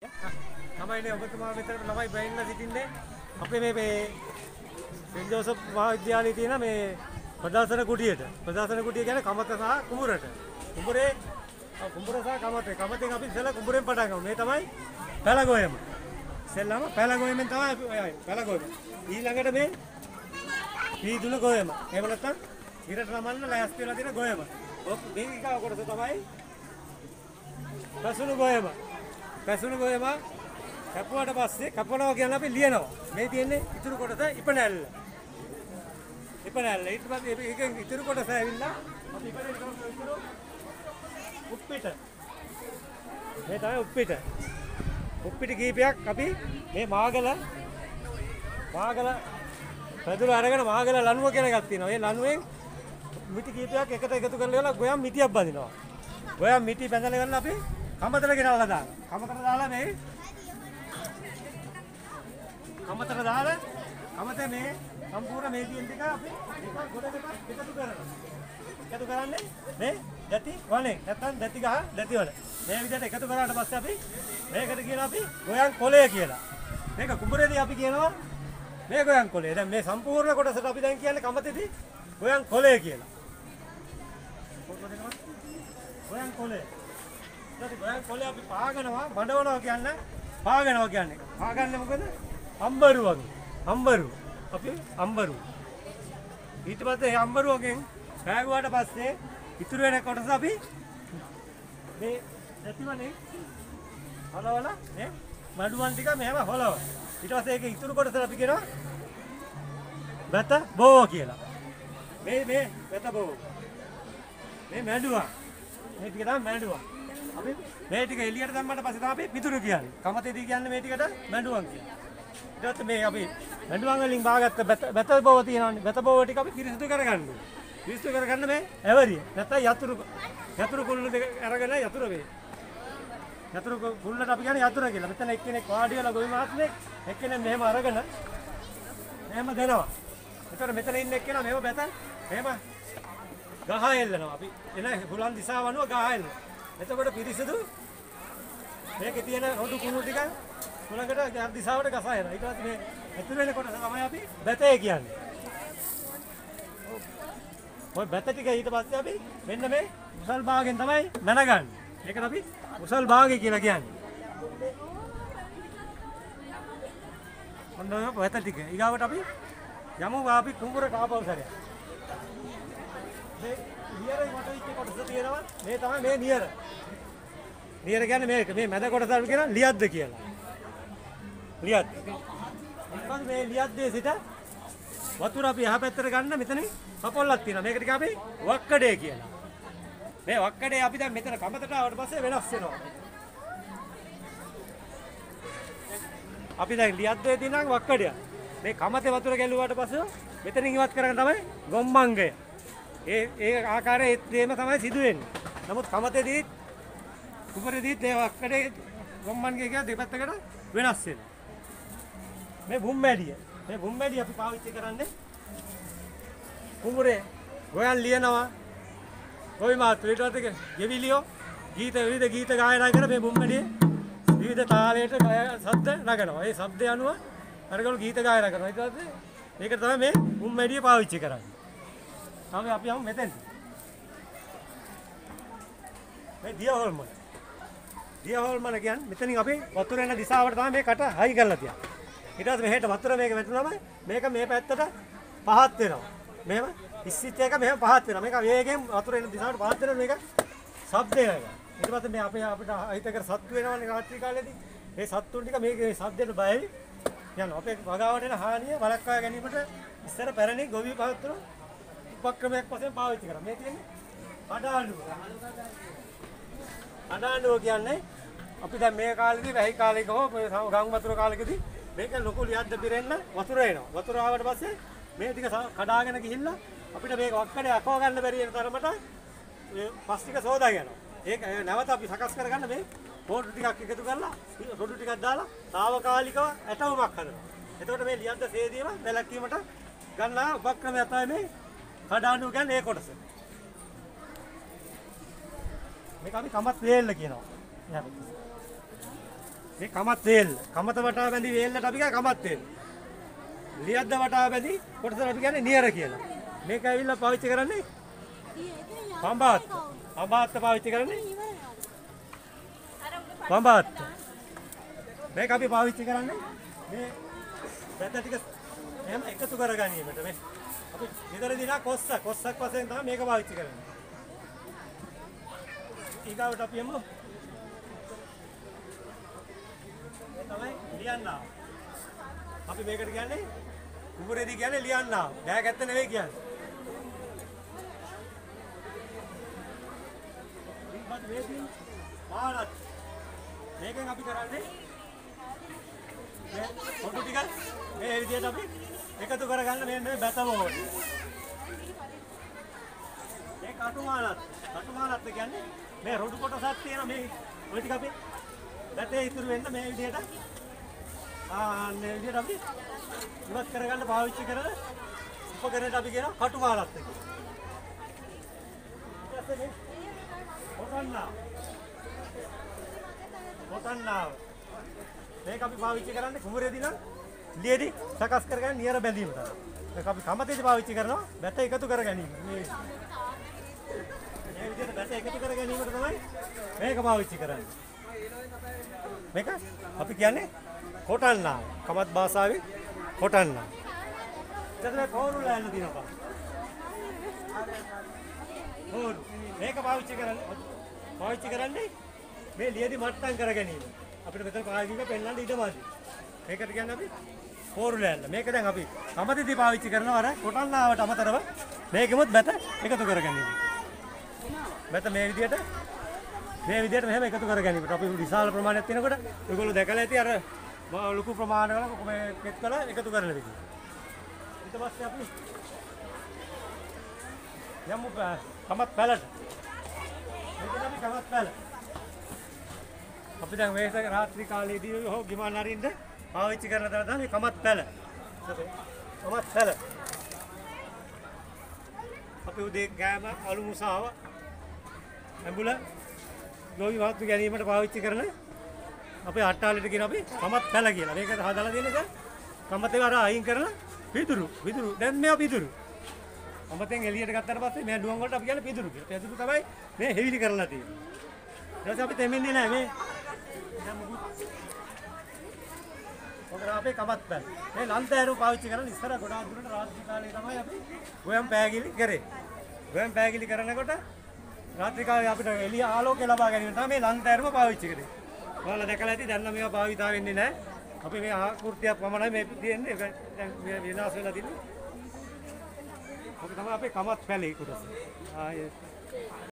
තමයිනේ ඔබතුමා මෙතන ළමයි බැඳලා සිටින්නේ. අපේ මේ සෙන්ට් ජෝසප් මහාවිද්‍යාලයේ තියෙන මේ ප්‍රදර්ශන කුටියට. ප්‍රදර්ශන කුටිය කියන්නේ කමත සහ කුඹුරට. කුඹුර සහ කමතේ. කමතෙන් අපි ඉස්සෙල්ලා කුඹුරෙන් පටන් ගමු. මේ තමයි පැලගොයම. ඉස්සෙල්ලාම පැලගොයමෙන් තමයි පැලගොයම. ඊළඟට මේ පීදුන ගොයම. එහෙම නැත්නම් ඉරට නමන්න ලෑස්ති වෙලා තියෙන ගොයම. ඔක් මේක කොටස තමයි පැසුණු ගොයම. පැසුණු ගොයම කපුවට පස්සේ කපනවා කියන්නේ අපි ලියනවා. මේ තියෙන්නේ ඉතුරු කොටස ඉපනැල්ල. ඉපනැල්ල. ඊට පස්සේ ඒකෙන් ඉතුරු කොටස ඇවිල්ලා අපි ඉපනැල්ල කරමු ඉතුරු උප්පිට. මේ තමයි උප්පිට. උප්පිට කීපයක් අපි මේ මාගල පැදුර අරගෙන මාගල ලණුව කියන එකක් තියෙනවා. මේ ලණුවෙන් මිටි කීපයක් එකට එකතු කරලා ගොයම් මිටියක් බඳිනවා. ගොයම් මිටි බඳලා ගන්න අපි කමතර ගෙනල්ලා දානවා. කමතර දාලා මේ කමතර දාලා කමතේ මේ සම්පූර්ණ මේ තියෙන ටික අපි එක ගොඩකට එකතු කරනවා. එකතු කරන්නේ මේ දැටි වනේ නැත්නම් දැටි ගහ දැටි වල. මේ විදිහට එකතු කරාට පස්සේ අපි මේකට කියනවා අපි ගොයන් කොලය කියලා. මේක කුඹුරේදී අපි කියනවා මේ ගොයන් කොලය. දැන් මේ සම්පූර්ණ කොටසට අපි දැන් කියන්නේ කමතේදී ගොයන් කොලය කියලා. ගොයන් කොලය. ඊට ගොයන් කොලය අපි පාගනවා බඩවනවා කියන්නේ පාගනවා කියන්නේ. පාගන්නේ මොකද? අම්බරු වගේ. අම්බරු. අපි අම්බරු. ඊට පස්සේ මේ අම්බරුවකින් පෑගුවාට පස්සේ ඉතුරු වෙන කොටස අපි මේ ඇතිවනේ හලවලා මේ මඩුවන් ටික මෙහෙම හලවනවා. ඊට පස්සේ ඒක ඉතුරු කොටස අපි කියනවා බත බෝ කියලා. මේ බත බෝ. මේ මඩුවා. මේ ටික තමයි මඩුවා. අපි මේ ටික එළියට දැම්මට පස්සේ තමයි අපි පිටුරු කියන්නේ. කමතේදී කියන්නේ මේ ටිකට මඩුවන් කියලා. ඊට පස්සේ මේ අපි මඩුවන් වලින් බාගත්ත බත බෝ තියෙනවානේ. බත බෝ ටික අපි පිරිසිදු කරගන්න ඕනේ. පිරිසිදු කරගන්න මේ ඇවරිය. නැත්නම් යතුරු කුල්ල දෙක අරගෙන යතුරු වේ. යතුරු කුල්ලට අපි කියන්නේ යතුරු කියලා. මෙතන එක්කෙනෙක් වාඩි වෙලා ගොවි මහත්මයෙක් එක්කෙනෙක් මෙහෙම අරගෙන මෙහෙම දෙනවා. මෙතන ඉන්න එක්කෙනා මෙහෙම බැත මෙහෙම ගහ එල්ලනවා. අපි එන හුලන් දිශාව අනුව ගහ එල්ලනවා. එතකොට පිරිසිදු මේකේ තියෙන රොඩු කුණු ටික තුනකට දිශාවට ගසා එනවා. ඊට පස්සේ මේ ඇතුළේ වෙන කොටස තමයි අපි බැතේ කියන්නේ. ඔය බැත ටික ඊට පස්සේ අපි මෙන්න මේ මුසල් භාගයෙන් තමයි මැනගන්නේ. ඒකට අපි මුසල් භාගය කියලා කියන්නේ. ඔන්න ඔය බැත ටික. ඊගාවට අපි යමු අපි කුඹුර කාපව සැරයක්. මේ නියරේ කොට ඉච්ච කොටස තියෙනවා. මේ තමයි මේ නියර. නියර කියන්නේ මේක. මේ මැද කොටස අපි කියන ලියද්ද කියලා. ලියද්ද. ඊපස් මේ ලියද්දේ සිට වතුර අපි එහා පැත්තට ගන්න මෙතනින් කපොල්ලක් තියෙනවා. මේකට කිය අපි වක්කඩේ කියලා. මේ වක්කඩේ අපි දැන් මෙතන කමතට ආවට පස්සේ වෙනස් වෙනවා. අපි දැන් ලියද්දේ තියෙනවා වක්කඩය. මේ කමතේ වතුර ගැලුවාට පස්සේ මෙතනින් ඉවත් කරගෙන තමයි ගොම්මංගය. ඒ ආකාරයේ ඒත්ම තමයි සිදු වෙන්නේ. නමුත් කමතේදී කුඹරේදී ඒ වක්කඩේ ගොම්මංගය කියලා දෙපැත්තකට වෙනස් වෙනවා. මේ බුම්මැඩිය. මේ බුම්මැඩිය අපි පාවිච්චි කරන්නේ කුඹුරේ ගොයන් ලියනවා. ගොවි මාත්‍ර ඊට පස්සේ ගෙවිලියෝ විවිධ ගීත ගායනා කර මේ බුම්මැඩියේ විවිධ තාලයට ශබ්ද නගනවා. ඒ ශබ්ද අනුව අරගොල්ලෝ ගීත ගායනා කරනවා. ඊට පස්සේ මේක තමයි මේ බුම්මැඩිය පාවිච්චි කරන්නේ. අපි යමු මෙතෙන්. මේ දියහොල්ම. දියහොල්ම කියන්නේ මෙතනින් අපි වතුර එන දිශාවට තමයි මේ කට හයි කරලා තියන්නේ. ඊට පස්සේ මෙහෙට වතුර මේක වැටුනම මේක මේ පැත්තට පහත් වෙනවා. මෙහෙම ඉස්සිච් එක මෙහෙම පහත් වෙනවා. මේක වේගයෙන් වතුර එන දිශාවට පහත් වෙනවා. මේක ශබ්දය වෙනවා. ඊට පස්සේ මේ අපිට අහිතකර සත්තු වෙනවනේ රාත්‍රී කාලේදී. මේ සත්තුන් ටික මේකේ ශබ්දයට බයයි. යනවා. අපේ වගාවට එන හානිය වළක්වා ගැනීමට ඉස්සර පැරණි ගොවි පහත්තුරු උපක්‍රමයක් වශයෙන් පාවිච්චි කරා. මේ තියෙන්නේ අඩාණ්ඩුව. අඩාණ්ඩුව කියන්නේ අපි දැන් මේ කාලේදී වැහි කාලයක හෝ ගම් වතුර කාලෙකදී මේක ලොකු ලියද්ද පිරෙන්න වතුර එනවා. වතුර ආවට පස්සේ මේ ටික කඩාගෙන ගිහිල්ලා අපිට මේක වක්කඩේ අකව ගන්න බැරි වෙන තරමට මේ පස් ටික සෝදා යනවා. ඒක නැවත අපි සකස් කරගන්න මේ පොඩු ටිකක් එකතු කරලා රොඩු ටිකක් දාලා తాවකාලිකව ඇටවුමක් හදනවා. එතකොට මේ ලියද්ද සේදීම වැළැක්වීමට ගන්නා උපක්‍රමය තමයි මේ කඩාණ්ඩුව කියන්නේ ඒ කොටස. මේක අපි කමත් වේල්ල කියනවා. මේ කමත් වේල්. කමත වටා බැඳි වේල්ලට අපි කියන කමත් වේල්. ලියද්ද වටා බැඳි කොටසට අපි කියන්නේ නියර කියලා. මේක ඇවිල්ලා පාවිච්චි කරන්නේ පඹාත්. පඹාත් පාවිච්චි කරන්නේ පඹාත්. මේක අපි පාවිච්චි කරන්නේ මේ බැත ටික එහෙම එකතු කර ගැනීමට. මේ අපි ගෙදරදී නා කොස්සක් වශයෙන් තමයි මේක පාවිච්චි කරන්නේ. ඊගාවට අපි යමු. මේ තමයි ලියන්නා. අපි මේකට කියන්නේ කුඹරේදී කියන්නේ ලියන්නා. බෑග් ඇත්ත නෙවෙයි කියන්නේ. ඊපත් වේදී මානත්. මේකෙන් අපි කරන්නේ මේ පොඩු ටික මේ විදිහට අපි එකතු කරගන්න මේ බැතම ඕනේ. මේ කටුමානත් කියන්නේ මේ රොඩු කොටසක් තියෙන මේ ඔය ටික අපි බැතේ ඉතුරු වෙන්න මේ විදිහට මේ විදිහට අපි ඉවත් කරගන්න පාවිච්චි කරන උපකරණයට අපි කියන කටුමානත් එක. ඊට පස්සේ මේ කොටන්නාව මේක අපි පාවිච්චි කරන්නේ කුඹරේදී නම් ලියේදී සකස් කරගන්න නියර බැඳීම තමයි. මේක අපි කමතේදී පාවිච්චි කරනවා බැත එකතු කර ගැනීම. මේ විදිහට බැත එකතු කර ගැනීමට තමයි මේක පාවිච්චි කරන්නේ. මේක අපි කියන්නේ කොටන්නාව. කමත් භාෂාවේ කොටන්නාව. ඊට පස්සේ කෝරු ලෑල්ල දිනපා. කෝරු මේක පාවිච්චි කරන්නේ මේ ලියේදී මට්ටම් කර ගැනීම. අපිට මෙතන පාවිච්චි පෙන්නන්න ඉඩ මාදි. මේකට කියන්නේ අපි කෝරු ලෑල්ල. මේක දැන් අපි කමතේදී පාවිච්චි කරනවා අර කොටන්නාවට අමතරව මේකෙමුත් බැත එකතු කර ගැනීම. බැත මේ විදිහට මෙහෙම එකතු කර ගැනීමට අපි විශාල ප්‍රමාණයක් තියෙනකොට ඔයගොල්ලෝ දැකලා ඇති අර ලොකු ප්‍රමාණවල මේ කෙත් වල එකතු කරන විදිහ. ඊට පස්සේ අපි යමු කමත් පැලට. මේකද අපි කමත් පැල. අපි දැන් මේක රාත්‍රී කාලයේදී හෝ ගිමන් අරින්න පාවිච්චි කරන තැන තමයි කමත් පැල. කමත් පැල. අපි උදේ ගෑම අලු මුසාව ඇඹුල ලෝවි වාතු ගැනීමට පාවිච්චි කරන අපේ අට්ටාලෙට කියන අපි කමත් පැල කියලා. මේක හදාලා තියෙන එක කමතේ අර අයින් කරලා පිදුරු. දැන් මේවා පිදුරු. කමතෙන් එළියට ගත්තාට පස්සේ මේ ඩුවන් වලට අපි කියන්නේ පිදුරු කියලා. පිදුරු තමයි මේ හෙවිලි කරලා තියෙන්නේ. ඊට පස්සේ අපි තෙමෙන්නේ නැහැ මේ දැන් මුකුත් ඔකට අපේ කමත් පැල. මේ ලන්තෑරුව පාවිච්චි කරන ඉස්සර ගොඩාක් දුරට රාත්‍රී කාලේ තමයි අපි ගොයම් පෑගිලි කරේ. ගොයම් පෑගිලි කරනකොට රාත්‍රී කාලේ අපිට එළිය ආලෝකය ලබා ගැනීම තමයි මේ ලන්තෑරුව පාවිච්චි කරේ. ඔයාලා දැකලා ඇති දැන් නම් මේවා භාවිතා වෙන්නේ නැහැ. අපි මේ ආකෘතියක් පමණයි මේ තියෙන්නේ. ඒක දැන් විනාශ වෙලා තියෙන්නේ. ඔක තමයි අපේ කමත් පැලේ කොටස.